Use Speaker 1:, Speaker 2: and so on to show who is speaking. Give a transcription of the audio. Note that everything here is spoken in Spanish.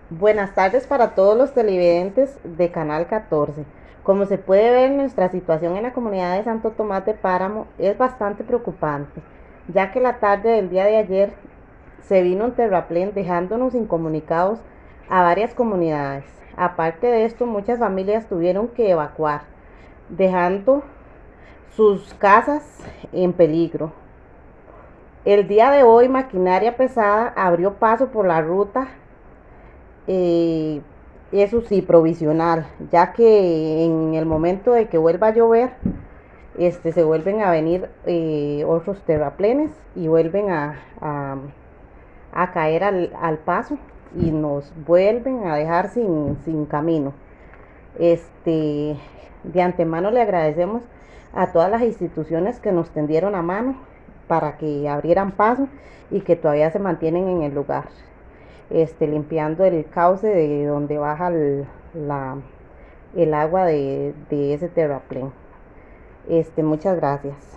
Speaker 1: Buenas tardes para todos los televidentes de Canal 14. Como se puede ver, nuestra situación en la comunidad de Santo Tomás de Páramo es bastante preocupante, ya que la tarde del día de ayer se vino un terraplén dejándonos incomunicados a varias comunidades. Aparte de esto, muchas familias tuvieron que evacuar, dejando sus casas en peligro. El día de hoy, maquinaria pesada abrió paso por la ruta, eh, eso sí, provisional, ya que en el momento de que vuelva a llover, se vuelven a venir otros terraplenes y vuelven a caer al paso y nos vuelven a dejar sin camino. Este, de antemano le agradecemos a todas las instituciones que nos tendieron a mano para que abrieran paso y que todavía se mantienen en el lugar, limpiando el cauce de donde baja el agua de ese terraplén. Muchas gracias.